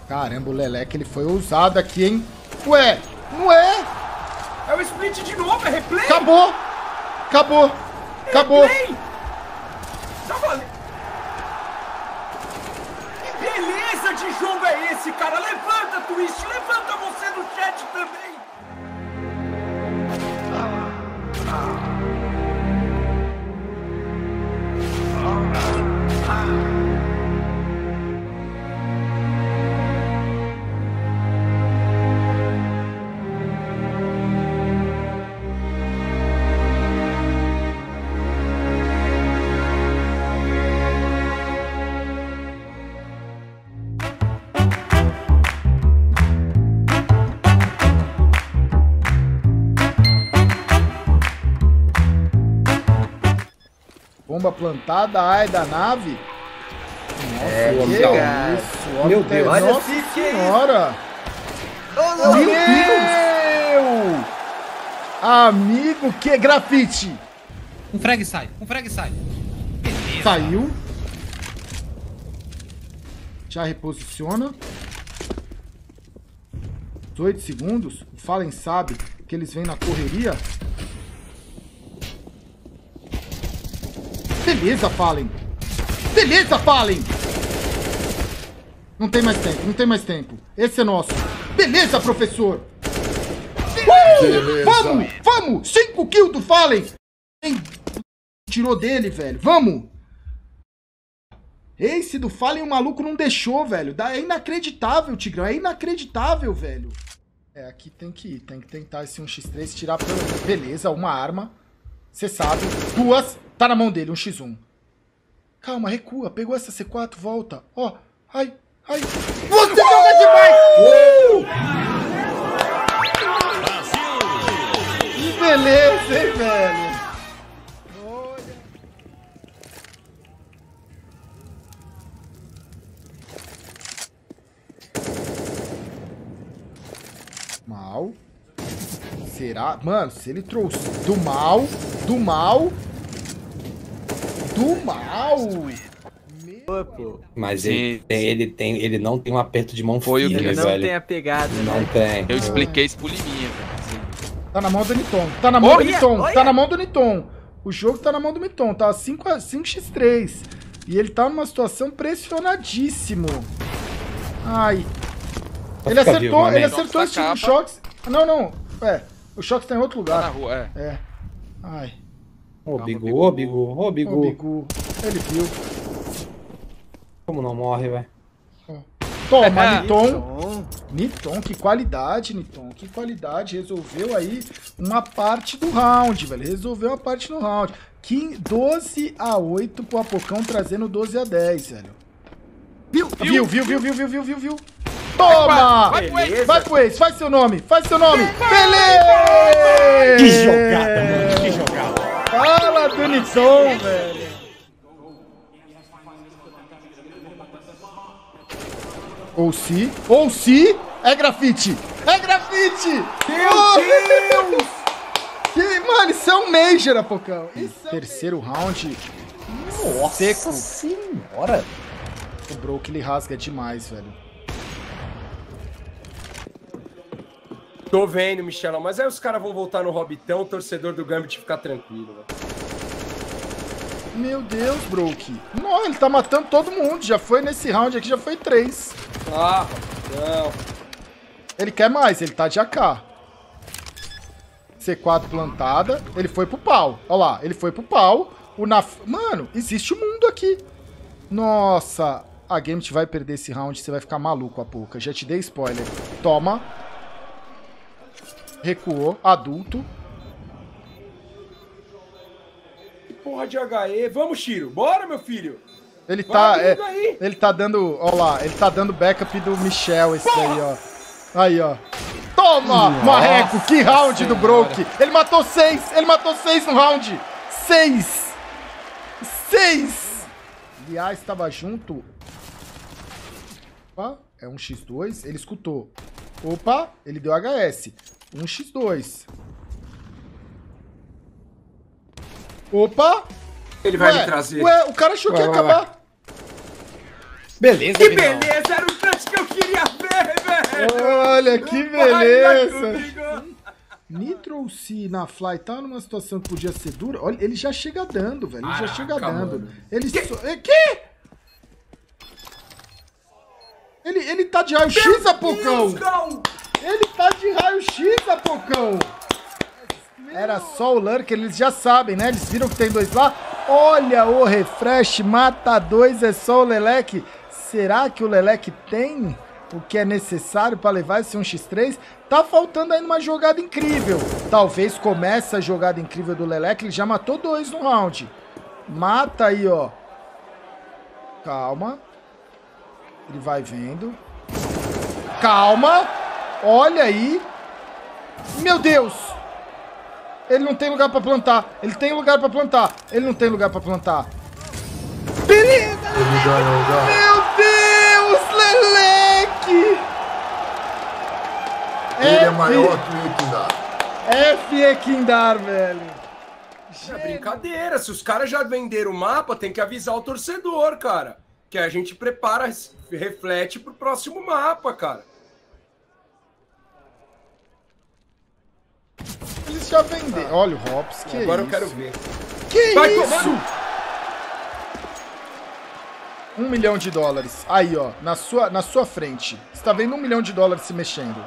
Caramba, o Leleque, ele foi ousado aqui, hein? Ué, não é? É o split de novo, é replay? Acabou! Acabou! Acabou! Replay? Já falei. Que beleza de jogo é esse, cara? Levanta, Twist! Levanta você no chat também! Bomba plantada, ai da nave. Nossa, vamos que pegar. isso? Meu Deus, Nossa olha senhora! Oh, Meu Deus! Amigo, que grafite! Um frag sai, um frag sai. Beleza. Saiu. Já reposiciona. 18 segundos. O Fallen sabe que eles vêm na correria. Beleza, Fallen. Beleza, Fallen. Não tem mais tempo, não tem mais tempo. Esse é nosso. Beleza, professor. Vamos, vamos. 5 kills do Fallen. Tirou dele, velho. Vamos. Esse do Fallen o maluco não deixou, velho. É inacreditável, Tigrão. É inacreditável, velho. É, aqui tem que ir. Tem que tentar esse 1x3, tirar pelo... Beleza, uma arma. Você sabe. 2. Tá na mão dele, 1x1. Calma, recua. Pegou essa C4, volta. Ó. Ai, ai. Você joga demais! Que beleza, hein, velho? Olha. Mal. Será? Mano, se ele trouxe do mal. Mas ele não tem um aperto de mão Foi firme, o que velho. não tem a pegada, Não né? tem. Eu expliquei isso pro Liminha, velho. Tá na mão do Niton. Tá na mão do Niton. Tá na mão do Niton. O jogo tá na mão do Niton. Tá 5x3. E ele tá numa situação pressionadíssimo. Ai. Ele acertou, ele acertou esse tipo de Shox. Não, não. É. O Shox tá em outro lugar. Tá na rua, é. É. Ai. Ô, Bigu, ô, Bigu, ô, O Bigu. Bigu. Ele viu. Como não morre, velho? Toma, Niton. Niton, que qualidade, Niton. Que qualidade. Resolveu aí uma parte do round, velho. Resolveu uma parte no round. 12-8 pro Apocão, trazendo 12-10, velho. Viu. Toma! Vai pro Ace, faz seu nome. Beleza! Que jogada, mano. Que jogada. Fala do Niton, velho. Ou se é grafite. É grafite! Meu Deus! Mano, isso é um Major, Apocão. Terceiro round. Nossa seco. senhora. O Broke, ele rasga demais, velho. Tô vendo, Michelão, mas aí os caras vão voltar no Hobbitão, o torcedor do Gambit ficar tranquilo, velho. Meu Deus, Broke. Não, ele tá matando todo mundo. Já foi nesse round aqui, já foi 3. Ah, não. Ele quer mais, ele tá de AK. C4 plantada. Ele foi pro pau. Olha lá, ele foi pro pau. Mano, existe um mundo aqui. Nossa, a Gambit vai perder esse round, você vai ficar maluco, Apoca. Já te dei spoiler. Toma. Recuou, adulto. Porra de HE. Vamos, Shiro. Bora, meu filho. Ele tá, ele tá dando, ó lá, ele tá dando backup do Michel, esse daí, ó. Aí, ó. Toma, Marreco, que round do Broke. Ele matou 6 no round. 6. Aliás, estava junto. Opa, é um x2, ele escutou. Opa, ele deu HS. 1x2. Opa. Ele vai me trazer. Ué, o cara achou que ia acabar. Beleza, Que Vinão. beleza, era o clutch que eu queria ver, velho. Olha que Vai, beleza. Rodrigo. Nitro se na Fly tá numa situação que podia ser dura. Olha, ele já chega dando, velho. Ele já chega Caraca, dando. mano. Ele que? Ele tá de raio-x, Apocão! Ele tá de raio-x, Apocão! Era só o Lurker, eles já sabem, né? Eles viram que tem dois lá. Olha o refresh, mata dois, é só o Leleque. Será que o Leleque tem o que é necessário para levar esse 1x3? Tá faltando ainda uma jogada incrível. Talvez comece a jogada incrível do Leleque. Ele já matou dois no round. Mata aí, ó. Calma. Ele vai vendo. Calma. Olha aí. Meu Deus. Ele não tem lugar pra plantar. Ele tem lugar pra plantar. Ele não tem lugar pra plantar. Beleza. Meu Deus, Leleque. Ele é maior que o Equidar. F Equindar, velho. É brincadeira, se os caras já venderam o mapa, tem que avisar o torcedor, cara. Que a gente prepara, reflete pro próximo mapa, cara. Eles já venderam. Olha o Hops, que Agora isso? eu quero ver. Que Vai isso? tomando. $1 milhão. Aí, ó, na sua frente. Você tá vendo $1 milhão se mexendo.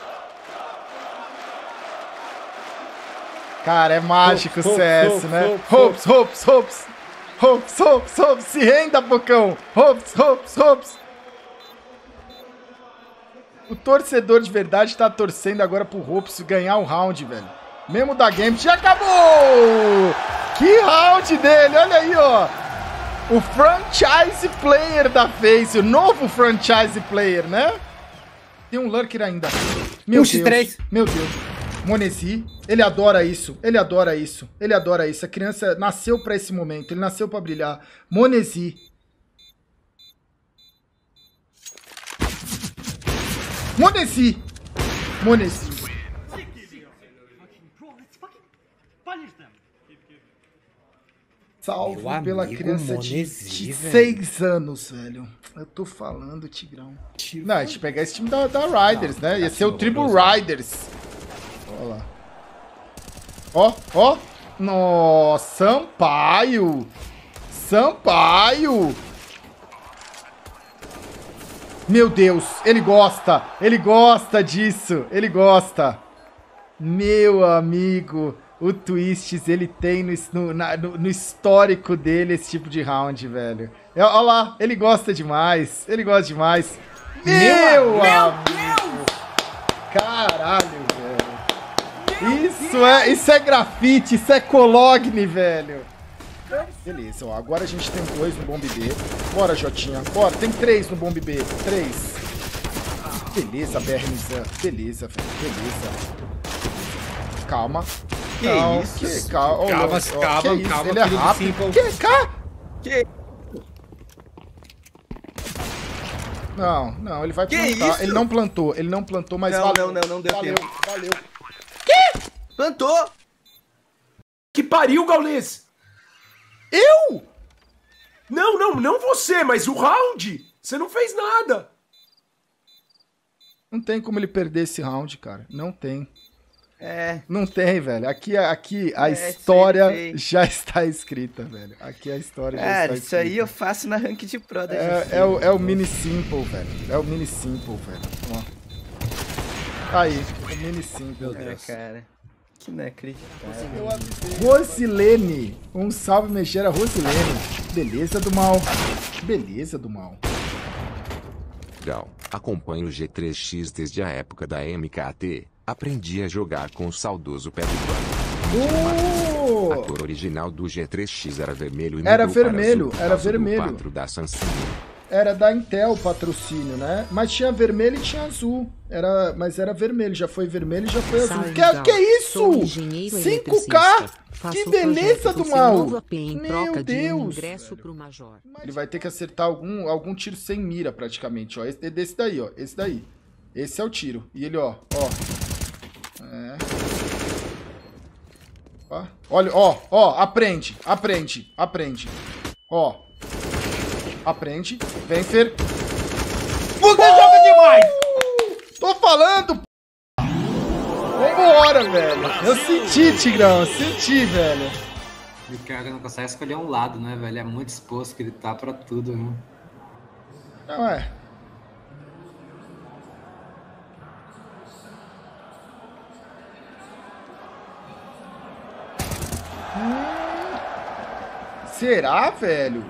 Cara, é mágico o CS, né? Hopes. Se renda, Bocão. Hopes. O torcedor de verdade tá torcendo agora pro Hopes ganhar o round, velho. Mesmo da Game, já acabou! Que round dele, olha aí, ó. O franchise player da FaZe, o novo franchise player, né? Tem um Lurker ainda. Meu Deus. Meu Deus. Monesi, ele adora isso. A criança nasceu pra esse momento, ele nasceu pra brilhar. Monesi. Salve Meu pela amigo criança Monesi, de velho. 6 anos, velho. Eu tô falando, Tigrão. Não, a gente pegar esse time da Riders, né? Ia ser o Tribo Riders. Olha lá. Ó. Nossa, Sampaio. Meu Deus, ele gosta disso, Meu amigo, o Twists, ele tem no histórico dele esse tipo de round, velho. Olha lá, ele gosta demais. Meu amigo! Caralho, velho. Isso é grafite, isso é cologne, velho. Beleza, ó, agora a gente tem 2 no bombe B. Bora, Jotinha, bora. Tem 3 no bombe B. 3. Beleza, BRMzão. Beleza, velho. Calma. Que isso? Calma. Calma, Ele é rápido. Que? Não, ele vai plantar. isso? Ele não plantou, mas valeu. Não deu tempo. Valeu. Plantou! Que pariu, Gaules! Eu? Não você, mas o round! Você não fez nada! Não tem como ele perder esse round, cara. Não tem. É. Não tem, velho. Aqui a É, história sei. já está escrita, velho. Aqui a história já Cara, está isso aí escrita. eu faço na Rank de Pro da É o mini simple, velho. Ó. Aí, o mini simple. cara. Que inacreditável. Rosilene. Um salve, Megera Rosilene. Beleza do mal. Gal, acompanho o G3X desde a época da MKT. Aprendi a jogar com o saudoso pé do banco. A cor original do G3X era vermelho e Era mudou para vermelho, azul por era causa do vermelho. 4 da Samsung. Era da Intel o patrocínio, né? Mas tinha vermelho e tinha azul. Mas era vermelho, já foi vermelho e já foi azul. Que isso? 5K? Que beleza do mal! Meu Deus! Ele vai ter que acertar algum tiro sem mira, praticamente, ó. Desse daí, ó. Esse daí. Esse é o tiro. E ele, ó. Olha, ó. Aprende. Ó. Aprende. Vem, Fer. Você joga demais! Tô falando, p... Vambora, velho. Eu senti, Tigrão. Eu senti, velho. E o cara não consegue escolher um lado, né, velho? É muito exposto que ele tá pra tudo, né? Não é. Será, velho?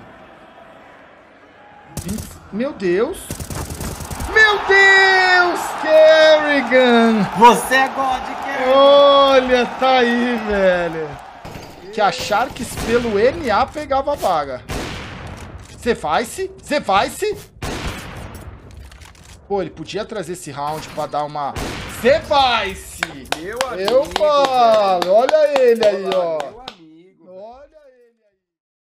Meu Deus. Meu Deus, Kerrigan! Você é God, Kerrigan! Olha, tá aí, velho. Que a Sharks pelo NA pegava a vaga. Você vai-se? Você vai-se? Pô, ele podia trazer esse round pra dar uma... Você vai-se! Meu amigo, Eu falo! Olha ele aí, ó.